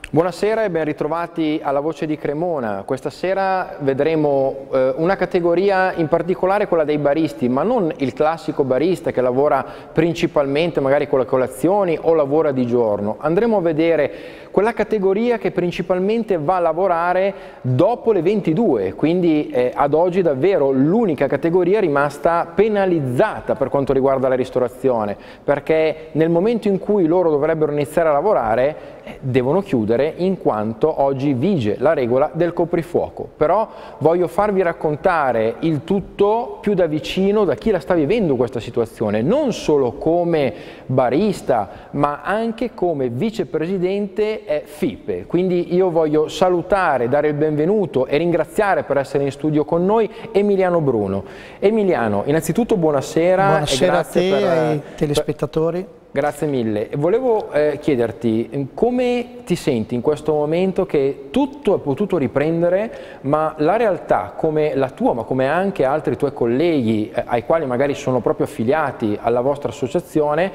Buonasera e ben ritrovati alla Voce di Cremona. Questa sera vedremo una categoria in particolare, quella dei baristi, ma non il classico barista che lavora principalmente magari con le colazioni o lavora di giorno. Andremo a vedere quella categoria che principalmente va a lavorare dopo le 22, quindi ad oggi davvero l'unica categoria rimasta penalizzata per quanto riguarda la ristorazione, perché nel momento in cui loro dovrebbero iniziare a lavorare devono chiudere, in quanto oggi vige la regola del coprifuoco. Però voglio farvi raccontare il tutto più da vicino da chi la sta vivendo questa situazione, non solo come barista ma anche come vicepresidente FIPE. Quindi io voglio salutare, dare il benvenuto e ringraziare per essere in studio con noi Emiliano Bruno. Emiliano, innanzitutto buonasera. Buonasera a te e ai telespettatori. Grazie mille. Volevo chiederti come ti senti in questo momento che tutto è potuto riprendere, ma la realtà come la tua, ma come anche altri tuoi colleghi ai quali magari sono proprio affiliati alla vostra associazione,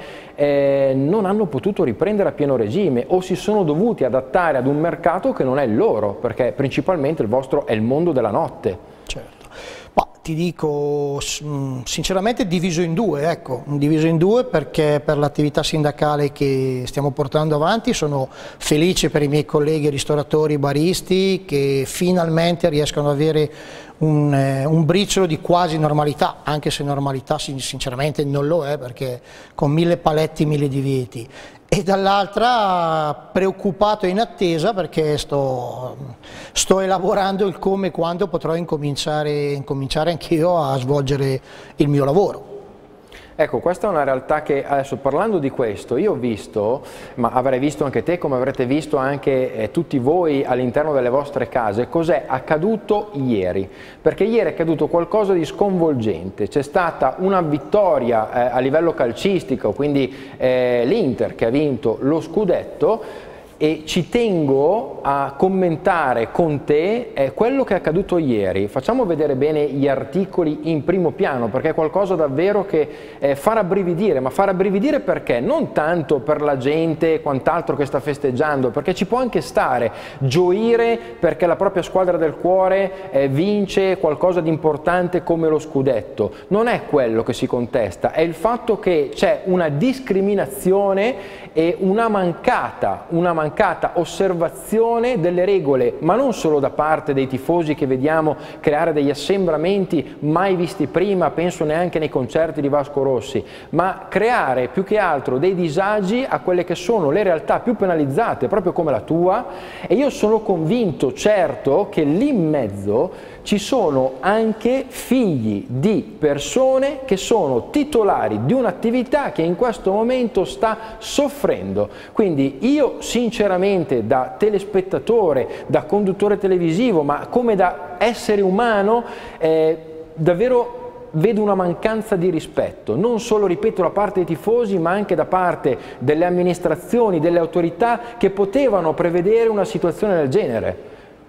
non hanno potuto riprendere a pieno regime o si sono dovuti adattare ad un mercato che non è il loro, perché principalmente il vostro è il mondo della notte. Certo. Ma ti dico sinceramente diviso in due, ecco, diviso in due perché per l'attività sindacale che stiamo portando avanti sono felice per i miei colleghi ristoratori, baristi che finalmente riescono ad avere un briciolo di quasi normalità, anche se normalità sinceramente non lo è perché con 1000 paletti, 1000 divieti. E dall'altra preoccupato e in attesa perché sto elaborando il come e quando potrò incominciare anch'io a svolgere il mio lavoro. Ecco, questa è una realtà che adesso parlando di questo io ho visto, ma avrei visto anche te come avrete visto anche tutti voi all'interno delle vostre case, cos'è accaduto ieri, perché ieri è accaduto qualcosa di sconvolgente, c'è stata una vittoria a livello calcistico, quindi l'Inter che ha vinto lo scudetto. E ci tengo a commentare con te quello che è accaduto ieri. Facciamo vedere bene gli articoli in primo piano perché è qualcosa davvero che fa rabbrividire, ma fa rabbrividire perché? Non tanto per la gente e quant'altro che sta festeggiando, perché ci può anche stare, gioire perché la propria squadra del cuore vince qualcosa di importante come lo scudetto. Non è quello che si contesta, è il fatto che c'è una discriminazione e una mancata osservazione delle regole, ma non solo da parte dei tifosi che vediamo creare degli assembramenti mai visti prima, penso neanche nei concerti di Vasco Rossi, ma creare più che altro dei disagi a quelle che sono le realtà più penalizzate, proprio come la tua, e io sono convinto, certo, che lì in mezzo ci sono anche figli di persone che sono titolari di un'attività che in questo momento sta soffrendo. Quindi io sinceramente da telespettatore, da conduttore televisivo, ma come da essere umano, davvero vedo una mancanza di rispetto, non solo, ripeto, da parte dei tifosi, ma anche da parte delle amministrazioni, delle autorità che potevano prevedere una situazione del genere.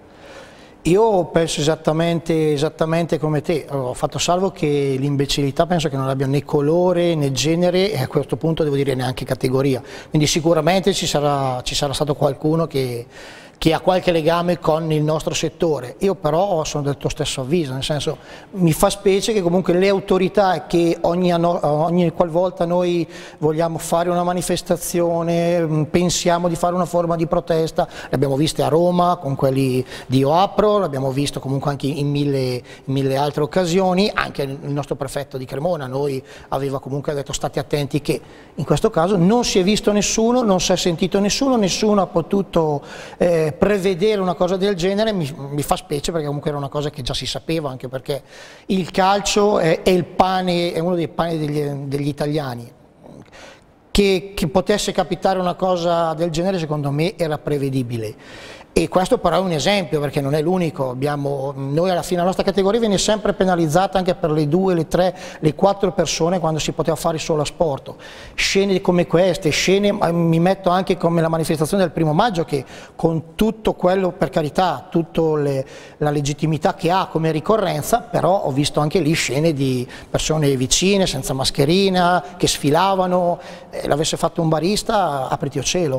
Io penso esattamente come te, ho fatto salvo che l'imbecillità penso che non abbia né colore né genere e a questo punto devo dire neanche categoria, quindi sicuramente ci sarà stato qualcuno che ha qualche legame con il nostro settore. Io però sono del tuo stesso avviso, nel senso mi fa specie che comunque le autorità che ogni qualvolta noi vogliamo fare una manifestazione, pensiamo di fare una forma di protesta, le abbiamo viste a Roma con quelli di Io Apro, l'abbiamo visto comunque anche in mille altre occasioni, anche il nostro prefetto di Cremona noi aveva comunque detto state attenti che in questo caso non si è visto nessuno, non si è sentito nessuno ha potuto prevedere una cosa del genere, mi fa specie perché comunque era una cosa che già si sapeva, anche perché il calcio è uno dei pani degli italiani. Che potesse capitare una cosa del genere secondo me era prevedibile. E questo però è un esempio perché non è l'unico, noi alla fine la nostra categoria viene sempre penalizzata anche per le 2, le 3, le 4 persone quando si poteva fare solo a sport. Scene come queste, mi metto anche come la manifestazione del 1° maggio che con tutto quello, per carità, tutta la legittimità che ha come ricorrenza, però ho visto anche lì scene di persone vicine, senza mascherina, che sfilavano, l'avesse fatto un barista, apriti o cielo.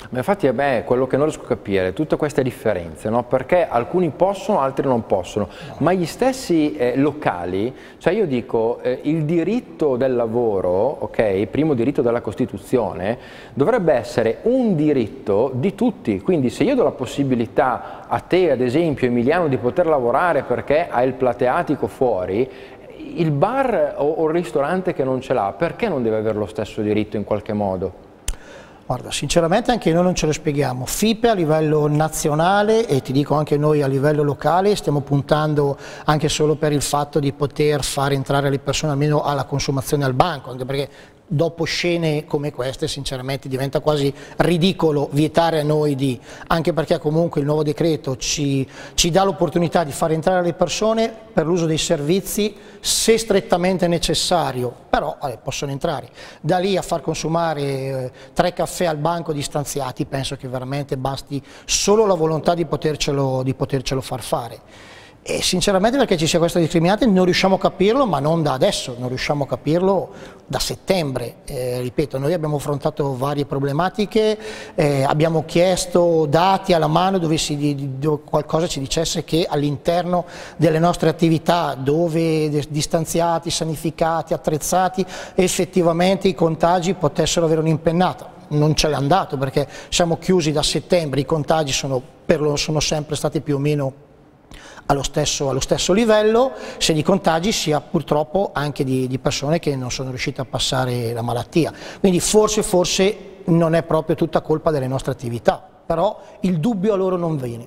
Ma infatti a me è quello che non riesco a capire, tutte queste differenze, no? Perché alcuni possono, altri non possono, ma gli stessi locali, cioè io dico il diritto del lavoro, ok, il primo diritto della Costituzione, dovrebbe essere un diritto di tutti, quindi se io do la possibilità a te, ad esempio Emiliano, di poter lavorare perché hai il plateatico fuori, il bar o il ristorante che non ce l'ha, perché non deve avere lo stesso diritto in qualche modo? Guarda, sinceramente anche noi non ce lo spieghiamo. FIPE a livello nazionale e ti dico anche noi a livello locale stiamo puntando anche solo per il fatto di poter far entrare le persone almeno alla consumazione al banco, anche perché dopo scene come queste sinceramente diventa quasi ridicolo vietare a noi anche perché comunque il nuovo decreto ci dà l'opportunità di far entrare le persone per l'uso dei servizi se strettamente necessario, però possono entrare. Da lì a far consumare 3 caffè al banco distanziati penso che veramente basti solo la volontà di potercelo far fare. E sinceramente perché ci sia questa discriminante non riusciamo a capirlo, ma non da adesso, non riusciamo a capirlo da settembre. Ripeto, noi abbiamo affrontato varie problematiche, abbiamo chiesto dati alla mano dove qualcosa ci dicesse che all'interno delle nostre attività, dove distanziati, sanificati, attrezzati, effettivamente i contagi potessero avere un'impennata. Non ce l'è andato perché siamo chiusi da settembre, i contagi sono sempre stati più o meno allo stesso livello, sia di contagi sia purtroppo anche di persone che non sono riuscite a passare la malattia. Quindi forse non è proprio tutta colpa delle nostre attività, però il dubbio a loro non viene.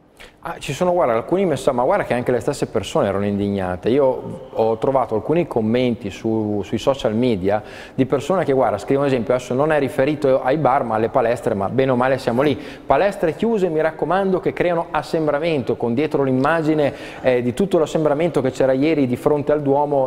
Ci sono, guarda, alcuni messaggi, ma guarda che anche le stesse persone erano indignate. Io ho trovato alcuni commenti sui social media di persone che, guarda, scrivono, ad esempio, adesso non è riferito ai bar ma alle palestre, ma bene o male siamo lì. Palestre chiuse, mi raccomando, che creano assembramento, con dietro l'immagine di tutto l'assembramento che c'era ieri di fronte al Duomo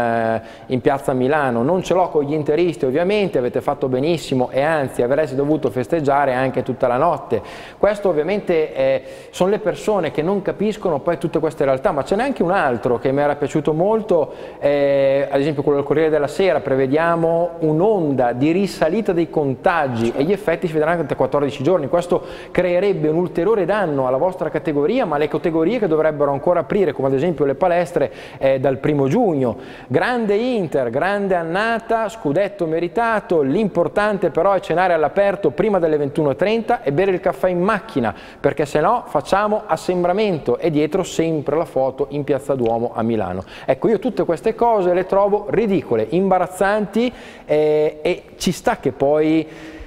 in piazza Milano. Non ce l'ho con gli interisti, ovviamente, avete fatto benissimo e anzi avreste dovuto festeggiare anche tutta la notte. Questo ovviamente sono le persone che non capiscono poi tutte queste realtà, ma ce n'è anche un altro che mi era piaciuto molto, ad esempio quello del Corriere della Sera: prevediamo un'onda di risalita dei contagi e gli effetti si vedranno tra 14 giorni. Questo creerebbe un ulteriore danno alla vostra categoria, ma le categorie che dovrebbero ancora aprire, come ad esempio le palestre, dal 1° giugno. Grande Inter, grande annata, scudetto meritato, l'importante però è cenare all'aperto prima delle 21:30 e bere il caffè in macchina, perché se no facciamo assembramento, e dietro sempre la foto in piazza Duomo a Milano. Ecco, io tutte queste cose le trovo ridicole, imbarazzanti, e ci sta che poi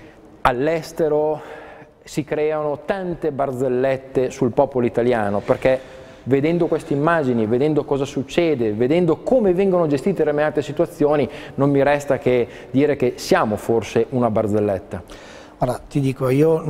all'estero si creano tante barzellette sul popolo italiano, perché vedendo queste immagini, vedendo cosa succede, vedendo come vengono gestite determinate situazioni, non mi resta che dire che siamo forse una barzelletta. Allora, ti dico, io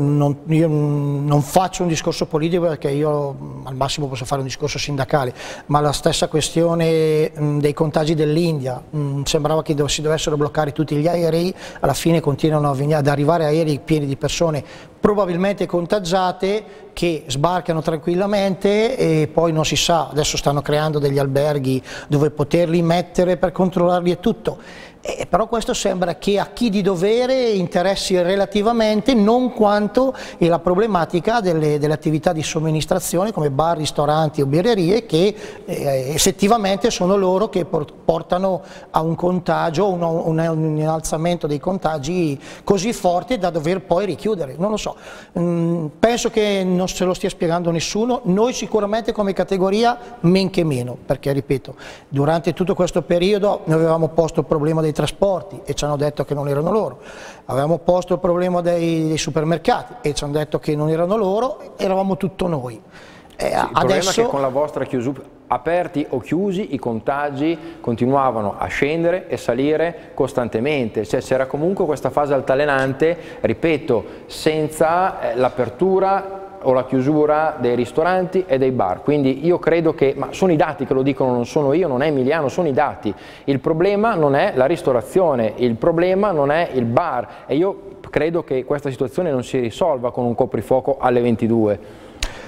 non faccio un discorso politico perché io al massimo posso fare un discorso sindacale, ma la stessa questione dei contagi dell'India, sembrava che si dovessero bloccare tutti gli aerei, alla fine continuano ad arrivare aerei pieni di persone probabilmente contagiate che sbarcano tranquillamente e poi non si sa, adesso stanno creando degli alberghi dove poterli mettere per controllarli e tutto. Però questo sembra che a chi di dovere interessi relativamente, non quanto la problematica delle attività di somministrazione come bar, ristoranti o birrerie, che effettivamente sono loro che portano a un contagio, un innalzamento dei contagi così forte da dover poi richiudere. Non lo so, penso che non se lo stia spiegando nessuno, noi sicuramente come categoria men che meno, perché ripeto, durante tutto questo periodo noi avevamo posto il problema dei trasporti e ci hanno detto che non erano loro, avevamo posto il problema dei supermercati e ci hanno detto che non erano loro, eravamo tutto noi. Il problema è che con la vostra chiusura, aperti o chiusi, i contagi continuavano a scendere e salire costantemente, cioè c'era comunque questa fase altalenante, ripeto, senza l'apertura o la chiusura dei ristoranti e dei bar. Quindi io credo che, ma sono i dati che lo dicono, non sono io, non è Emiliano, sono i dati. Il problema non è la ristorazione, il problema non è il bar, e io credo che questa situazione non si risolva con un coprifuoco alle 22.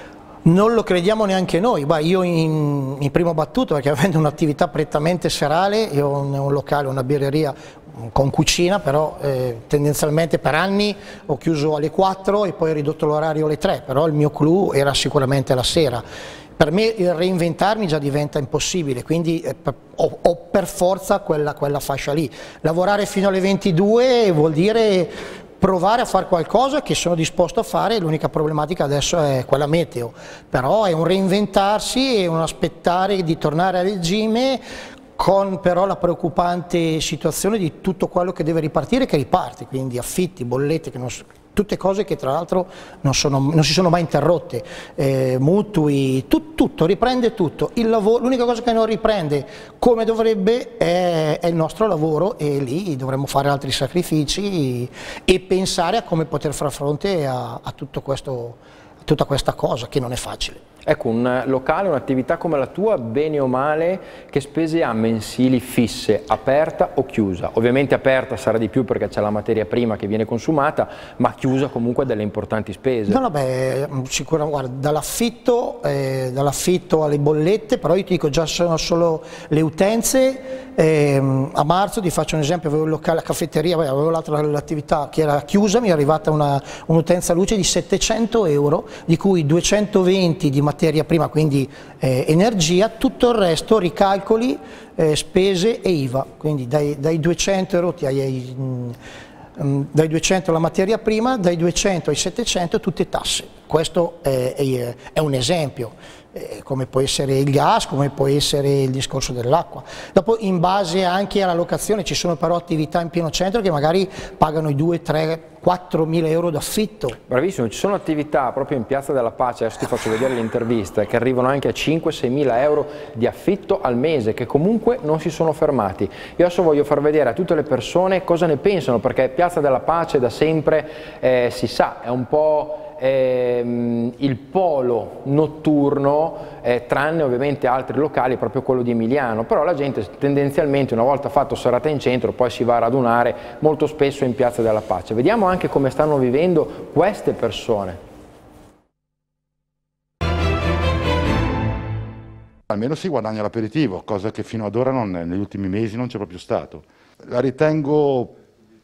Non lo crediamo neanche noi. Beh, io in prima battuta, perché avendo un'attività prettamente serale, io ho un locale, una birreria con cucina, però tendenzialmente per anni ho chiuso alle 4 e poi ho ridotto l'orario alle 3, però il mio clou era sicuramente la sera. Per me il reinventarmi già diventa impossibile, quindi ho per forza quella fascia lì. Lavorare fino alle 22 vuol dire provare a fare qualcosa che sono disposto a fare, l'unica problematica adesso è quella meteo, però è un reinventarsi e un aspettare di tornare a regime, con però la preoccupante situazione di tutto quello che deve ripartire, che riparte, quindi affitti, bollette, tutte cose che tra l'altro non si sono mai interrotte, mutui, tutto, riprende tutto. L'unica cosa che non riprende come dovrebbe è il nostro lavoro, e lì dovremmo fare altri sacrifici e pensare a come poter far fronte a tutto questo, a tutta questa cosa che non è facile. Ecco, un locale, un'attività come la tua, bene o male, che spese ha mensili fisse, aperta o chiusa? Ovviamente aperta sarà di più perché c'è la materia prima che viene consumata, ma chiusa comunque delle importanti spese. No, vabbè, sicuramente, guarda, dall'affitto alle bollette, però io ti dico, già sono solo le utenze. A marzo, ti faccio un esempio, avevo il locale, la caffetteria, avevo l'attività che era chiusa, mi è arrivata un'utenza luce di 700 euro, di cui 220 di materia prima, quindi energia, tutto il resto ricalcoli, spese e IVA, quindi dai 200 euro dai 200 la materia prima, dai 200 ai 700 tutte tasse. Questo è un esempio, come può essere il gas, come può essere il discorso dell'acqua. Dopo, in base anche alla locazione, ci sono però attività in pieno centro che magari pagano i 2, 3, 4 mila euro d'affitto. Bravissimo, ci sono attività proprio in Piazza della Pace, adesso ti faccio vedere l'intervista, che arrivano anche a 5-6 mila euro di affitto al mese, che comunque non si sono fermati. Io adesso voglio far vedere a tutte le persone cosa ne pensano, perché Piazza della Pace da sempre si sa, è un po' il polo notturno, tranne ovviamente altri locali, proprio quello di Emiliano, però la gente tendenzialmente, una volta fatto serata in centro, poi si va a radunare molto spesso in Piazza della Pace. Vediamo anche come stanno vivendo queste persone. Almeno si guadagna l'aperitivo, cosa che fino ad ora negli ultimi mesi non c'è proprio stato. La ritengo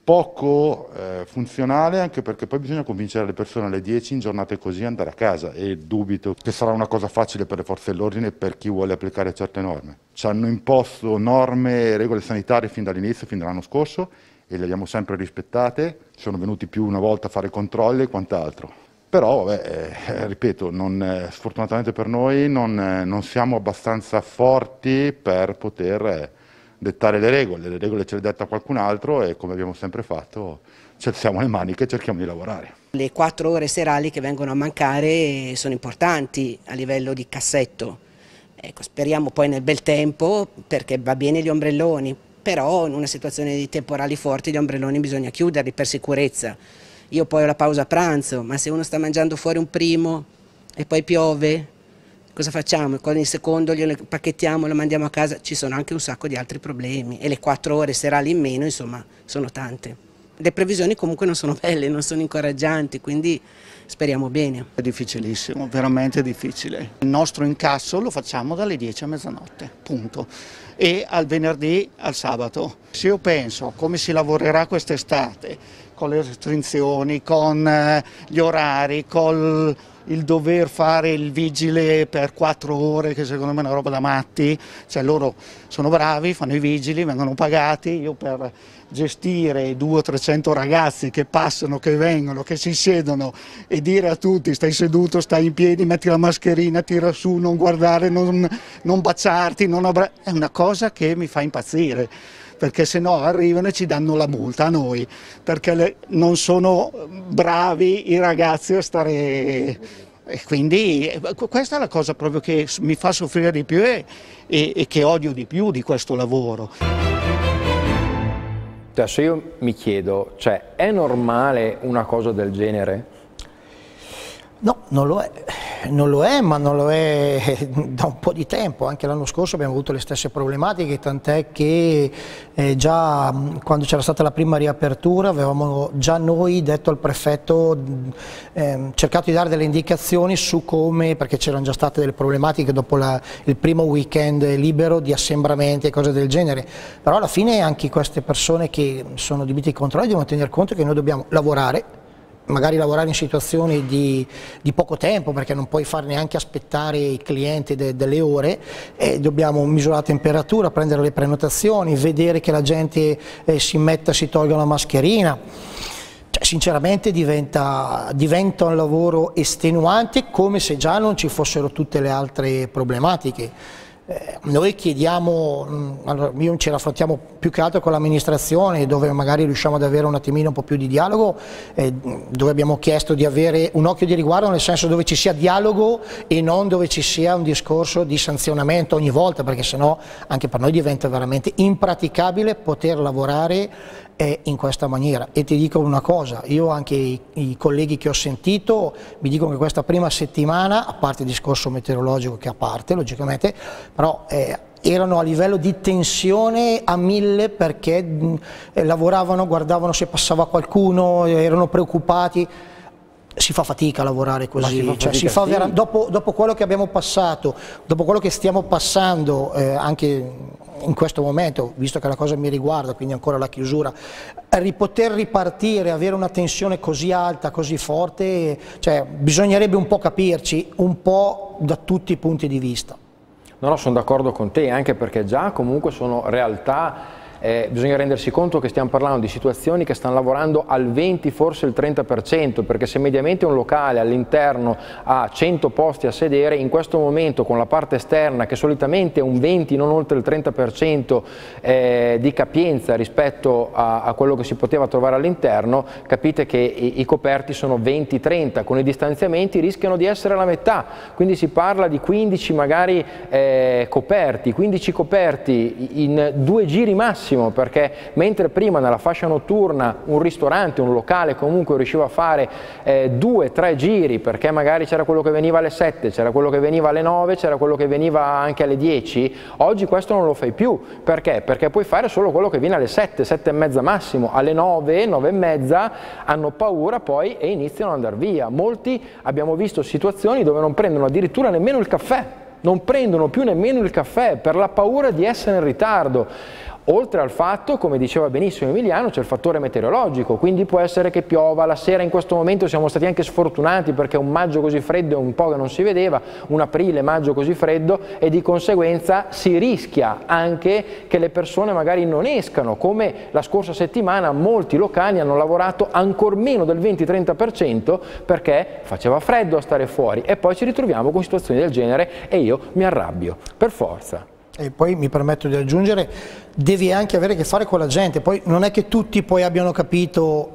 poco funzionale, anche perché poi bisogna convincere le persone alle 10 in giornate così ad andare a casa, e dubito che sarà una cosa facile per le forze dell'ordine e per chi vuole applicare certe norme. Ci hanno imposto norme e regole sanitarie fin dall'inizio, fin dall'anno scorso, e le abbiamo sempre rispettate. Sono venuti più una volta a fare controlli e quant'altro. Però, ripeto, sfortunatamente per noi non siamo abbastanza forti per poter dettare le regole ce le detta qualcun altro, e come abbiamo sempre fatto ci alziamo le maniche e cerchiamo di lavorare. Le 4 ore serali che vengono a mancare sono importanti a livello di cassetto. Ecco, speriamo poi nel bel tempo, perché va bene gli ombrelloni, però in una situazione di temporali forti gli ombrelloni bisogna chiuderli per sicurezza. Io poi ho la pausa pranzo, ma se uno sta mangiando fuori un primo e poi piove, cosa facciamo? Con il secondo glielo pacchettiamo, lo mandiamo a casa, ci sono anche un sacco di altri problemi, e le 4 ore serali in meno, insomma, sono tante. Le previsioni comunque non sono belle, non sono incoraggianti, quindi speriamo bene. È difficilissimo, veramente difficile. Il nostro incasso lo facciamo dalle 10 a mezzanotte, punto. E al venerdì al sabato. Se io penso come si lavorerà quest'estate, con le restrizioni, con gli orari, con il dover fare il vigile per 4 ore, che secondo me è una roba da matti, cioè loro sono bravi, fanno i vigili, vengono pagati, io per gestire 200 o 300 ragazzi che passano, che vengono, che si siedono, e dire a tutti stai seduto, stai in piedi, metti la mascherina, tira su, non guardare, non baciarti, è una cosa che mi fa impazzire, perché se no arrivano e ci danno la multa a noi, perché non sono bravi i ragazzi a stare. E quindi questa è la cosa proprio che mi fa soffrire di più e che odio di più di questo lavoro. Adesso io mi chiedo, cioè, è normale una cosa del genere? No, non lo è. Non lo è, ma non lo è da un po' di tempo. Anche l'anno scorso abbiamo avuto le stesse problematiche, tant'è che già quando c'era stata la prima riapertura avevamo già noi detto al prefetto, cercato di dare delle indicazioni su come, perché c'erano già state delle problematiche dopo il primo weekend libero di assembramenti e cose del genere. Però alla fine anche queste persone che sono adibite ai controlli devono tener conto che noi dobbiamo lavorare, magari lavorare in situazioni di poco tempo, perché non puoi far neanche aspettare i clienti delle ore, e dobbiamo misurare la temperatura, prendere le prenotazioni, vedere che la gente si tolga la mascherina. Cioè, sinceramente diventa un lavoro estenuante, come se già non ci fossero tutte le altre problematiche. Noi chiediamo, allora, noi ce l'affrontiamo più che altro con l'amministrazione, dove magari riusciamo ad avere un attimino un po' più di dialogo, dove abbiamo chiesto di avere un occhio di riguardo, nel senso dove ci sia dialogo e non dove ci sia un discorso di sanzionamento ogni volta, perché sennò anche per noi diventa veramente impraticabile poter lavorare in questa maniera. E ti dico una cosa, io anche i colleghi che ho sentito mi dicono che questa prima settimana, a parte il discorso meteorologico che a parte logicamente, però erano a livello di tensione a 1000, perché lavoravano, guardavano se passava qualcuno, erano preoccupati. Si fa fatica a lavorare così, dopo quello che abbiamo passato, dopo quello che stiamo passando anche in questo momento, visto che la cosa mi riguarda, quindi ancora la chiusura, poter ripartire, avere una tensione così alta, così forte, cioè bisognerebbe un po' capirci, un po' da tutti i punti di vista. No, sono d'accordo con te, anche perché già comunque sono realtà. Bisogna rendersi conto che stiamo parlando di situazioni che stanno lavorando al 20, forse il 30%, perché se mediamente un locale all'interno ha 100 posti a sedere, in questo momento con la parte esterna che solitamente è un 20, non oltre il 30% di capienza rispetto a quello che si poteva trovare all'interno, capite che i coperti sono 20-30, con i distanziamenti rischiano di essere la metà, quindi si parla di 15 magari coperti, 15 coperti in 2 giri massimi, perché mentre prima nella fascia notturna un ristorante, un locale comunque riusciva a fare 2-3 giri, perché magari c'era quello che veniva alle 7, c'era quello che veniva alle 9, c'era quello che veniva anche alle 10, oggi questo non lo fai più, perché? Perché puoi fare solo quello che viene alle 7, 7 e mezza massimo, alle 9, 9 e mezza hanno paura poi e iniziano ad andare via. Molti abbiamo visto situazioni dove non prendono addirittura nemmeno il caffè, non prendono più nemmeno il caffè per la paura di essere in ritardo. Oltre al fatto, come diceva benissimo Emiliano, c'è il fattore meteorologico, quindi può essere che piova, la sera in questo momento siamo stati anche sfortunati perché un maggio così freddo è un po' che non si vedeva, un aprile, maggio così freddo, e di conseguenza si rischia anche che le persone magari non escano, come la scorsa settimana molti locali hanno lavorato ancor meno del 20-30% perché faceva freddo a stare fuori, e poi ci ritroviamo con situazioni del genere e io mi arrabbio, per forza. E poi mi permetto di aggiungere, devi anche avere a che fare con la gente, poi non è che tutti poi abbiano capito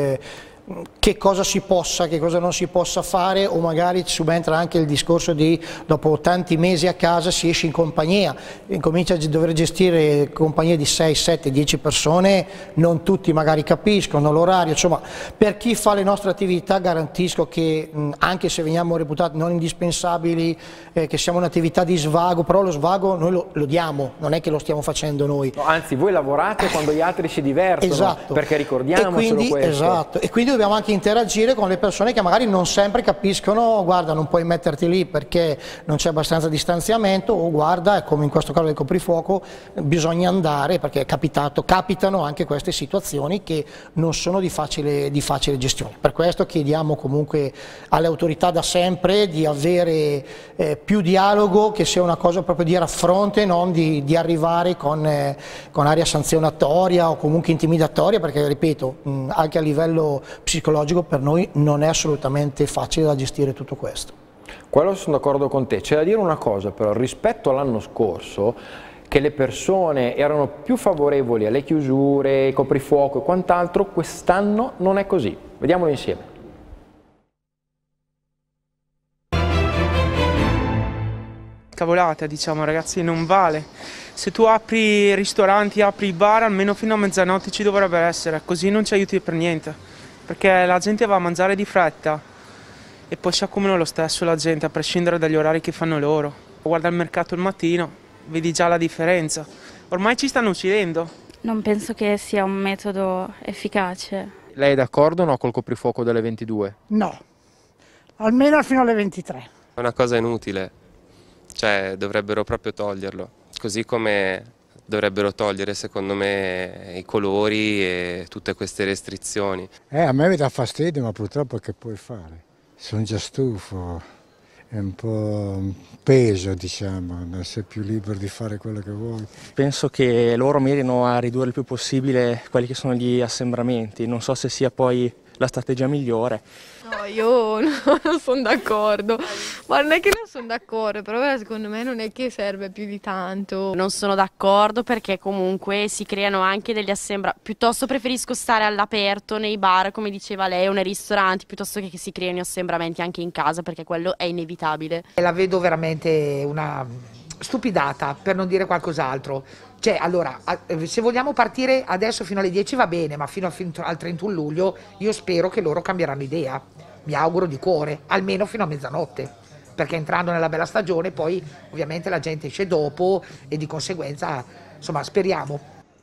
che cosa si possa, che cosa non si possa fare, o magari subentra anche il discorso di dopo tanti mesi a casa si esce in compagnia, incomincia a dover gestire compagnie di 6, 7, 10 persone, non tutti magari capiscono l'orario, insomma per chi fa le nostre attività garantisco che anche se veniamo reputati non indispensabili, che siamo un'attività di svago, però lo svago noi lo diamo, non è che lo stiamo facendo noi. No, anzi voi lavorate quando gli altri si divertono, esatto, perché ricordiamocelo questo. Esatto, e quindi dobbiamo anche interagire con le persone che magari non sempre capiscono, guarda non puoi metterti lì perché non c'è abbastanza distanziamento, o guarda, come in questo caso del coprifuoco, bisogna andare perché capitano anche queste situazioni che non sono di facile gestione. Per questo chiediamo comunque alle autorità da sempre di avere più dialogo, che sia una cosa proprio di raffronto e non di arrivare con aria sanzionatoria o comunque intimidatoria, perché ripeto, anche a livello psicologico per noi non è assolutamente facile da gestire tutto questo. Quello sono d'accordo con te. C'è da dire una cosa però, rispetto all'anno scorso, che le persone erano più favorevoli alle chiusure, coprifuoco e quant'altro, quest'anno non è così. Vediamolo insieme. Cavolata, diciamo ragazzi, non vale. Se tu apri ristoranti, apri bar, almeno fino a mezzanotte ci dovrebbe essere, così non ci aiuti per niente, perché la gente va a mangiare di fretta e poi si accumula lo stesso la gente a prescindere dagli orari che fanno loro. Guarda il mercato il mattino, vedi già la differenza. Ormai ci stanno uccidendo. Non penso che sia un metodo efficace. Lei è d'accordo o no col coprifuoco delle 22? No, almeno fino alle 23. È una cosa inutile, cioè dovrebbero proprio toglierlo, così come dovrebbero togliere secondo me i colori e tutte queste restrizioni. A me mi dà fastidio, ma purtroppo che puoi fare? Sono già stufo, è un po' un peso, diciamo, non sei più libero di fare quello che vuoi. Penso che loro mirino a ridurre il più possibile quelli che sono gli assembramenti, non so se sia poi la strategia migliore. No, io non sono d'accordo, ma non è che non sono d'accordo, però secondo me non è che serve più di tanto. Non sono d'accordo perché comunque si creano anche degli assembramenti, piuttosto preferisco stare all'aperto nei bar, come diceva lei, o nei ristoranti, piuttosto che si creino assembramenti anche in casa, perché quello è inevitabile. La vedo veramente una stupidata, per non dire qualcos'altro. Cioè, allora, se vogliamo partire adesso fino alle 10 va bene, ma fino al 31 luglio io spero che loro cambieranno idea. Mi auguro di cuore, almeno fino a mezzanotte, perché entrando nella bella stagione poi ovviamente la gente esce dopo e di conseguenza, insomma, speriamo.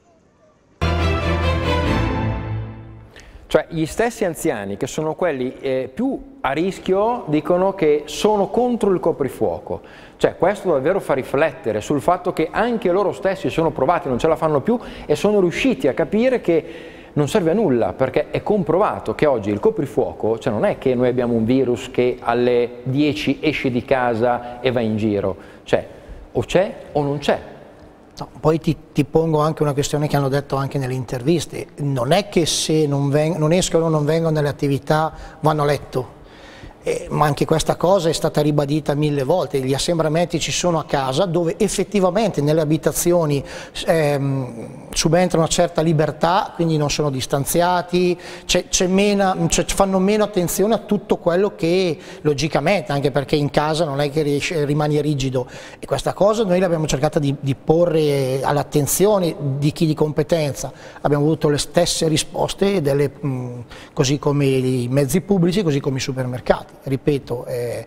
Cioè gli stessi anziani che sono quelli più a rischio dicono che sono contro il coprifuoco. Cioè questo davvero fa riflettere sul fatto che anche loro stessi sono provati, non ce la fanno più e sono riusciti a capire che non serve a nulla, perché è comprovato che oggi il coprifuoco, cioè non è che noi abbiamo un virus che alle 10 esce di casa e va in giro, cioè o c'è o non c'è. No, poi ti pongo anche una questione che hanno detto anche nelle interviste, non è che se non escono o non vengono nelle attività vanno a letto, ma anche questa cosa è stata ribadita 1000 volte, gli assembramenti ci sono a casa dove effettivamente nelle abitazioni subentra una certa libertà, quindi non sono distanziati, fanno meno attenzione a tutto quello che logicamente, anche perché in casa non è che rimani rigido, e questa cosa noi l'abbiamo cercata di porre all'attenzione di chi di competenza, abbiamo avuto le stesse risposte così come i mezzi pubblici, così come i supermercati. Ripeto,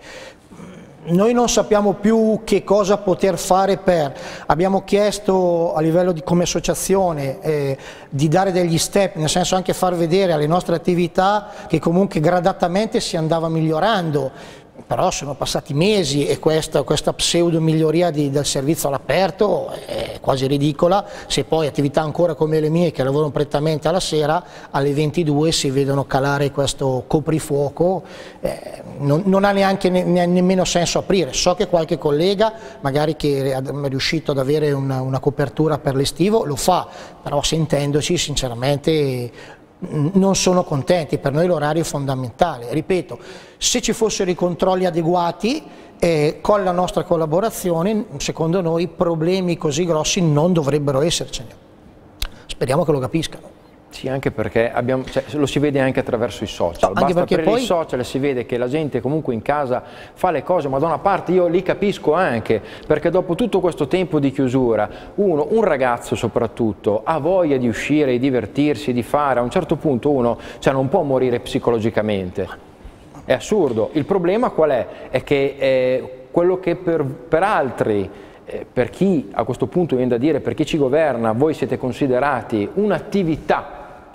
noi non sappiamo più che cosa poter fare abbiamo chiesto a livello come associazione di dare degli step, nel senso anche far vedere alle nostre attività che comunque gradatamente si andava migliorando. Però sono passati mesi e questa pseudo miglioria del servizio all'aperto è quasi ridicola, se poi attività ancora come le mie che lavorano prettamente alla sera alle 22 si vedono calare questo coprifuoco, non ha neanche nemmeno senso aprire. So che qualche collega magari che è riuscito ad avere una copertura per l'estivo lo fa, però sentendoci sinceramente non sono contenti, per noi l'orario è fondamentale. Ripeto, se ci fossero i controlli adeguati con la nostra collaborazione, secondo noi problemi così grossi non dovrebbero essercene. Speriamo che lo capiscano. Sì, anche perché lo si vede anche attraverso i social, no, basta aprire i social e si vede che la gente comunque in casa fa le cose, ma da una parte io li capisco anche, perché dopo tutto questo tempo di chiusura, un ragazzo soprattutto ha voglia di uscire, di divertirsi, di fare, a un certo punto uno non può morire psicologicamente, è assurdo. Il problema qual è? È che quello che per altri, per chi a questo punto viene da dire, per chi ci governa, voi siete considerati un'attività,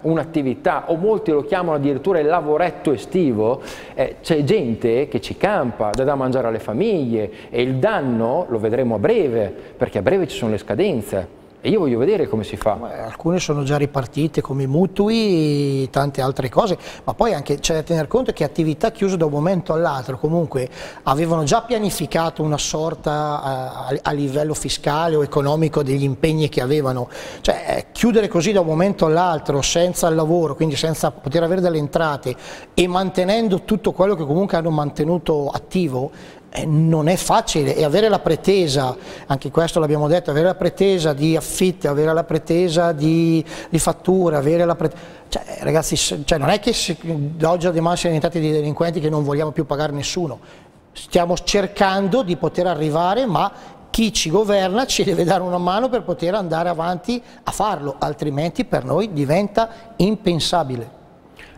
o molti lo chiamano addirittura il lavoretto estivo, c'è gente che ci campa, dà da mangiare alle famiglie e il danno lo vedremo a breve, perché a breve ci sono le scadenze. E io voglio vedere come si fa. Alcune sono già ripartite come i mutui, tante altre cose, ma poi anche c'è da tener conto che attività chiuse da un momento all'altro comunque avevano già pianificato una sorta a livello fiscale o economico degli impegni che avevano. Cioè chiudere così da un momento all'altro senza il lavoro, quindi senza poter avere delle entrate e mantenendo tutto quello che comunque hanno mantenuto attivo, non è facile, e avere la pretesa, anche questo l'abbiamo detto, avere la pretesa di affitto, avere la pretesa di fattura, avere la ragazzi, non è che da oggi a domani siamo diventati dei delinquenti che non vogliamo più pagare nessuno, stiamo cercando di poter arrivare, ma chi ci governa ci deve dare una mano per poter andare avanti a farlo, altrimenti per noi diventa impensabile.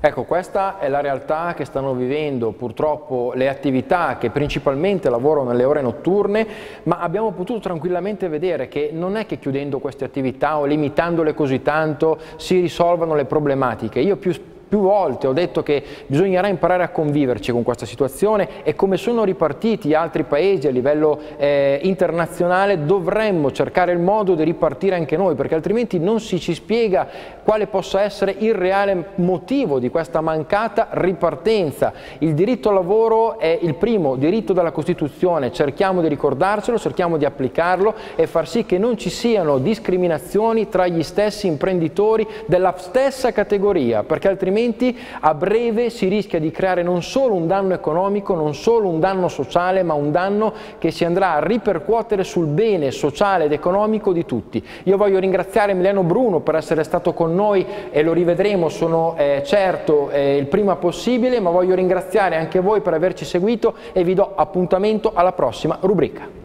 Ecco, questa è la realtà che stanno vivendo purtroppo le attività che principalmente lavorano nelle ore notturne, ma abbiamo potuto tranquillamente vedere che non è che chiudendo queste attività o limitandole così tanto si risolvano le problematiche. Io più volte ho detto che bisognerà imparare a conviverci con questa situazione e come sono ripartiti altri paesi a livello internazionale dovremmo cercare il modo di ripartire anche noi, perché altrimenti non ci spiega quale possa essere il reale motivo di questa mancata ripartenza. Il diritto al lavoro è il primo diritto della Costituzione, cerchiamo di ricordarcelo, cerchiamo di applicarlo e far sì che non ci siano discriminazioni tra gli stessi imprenditori della stessa categoria, perché altrimenti a breve si rischia di creare non solo un danno economico, non solo un danno sociale, ma un danno che si andrà a ripercuotere sul bene sociale ed economico di tutti. Io voglio ringraziare Emiliano Bruno per essere stato con noi e lo rivedremo, sono certo, il prima possibile, ma voglio ringraziare anche voi per averci seguito e vi do appuntamento alla prossima rubrica.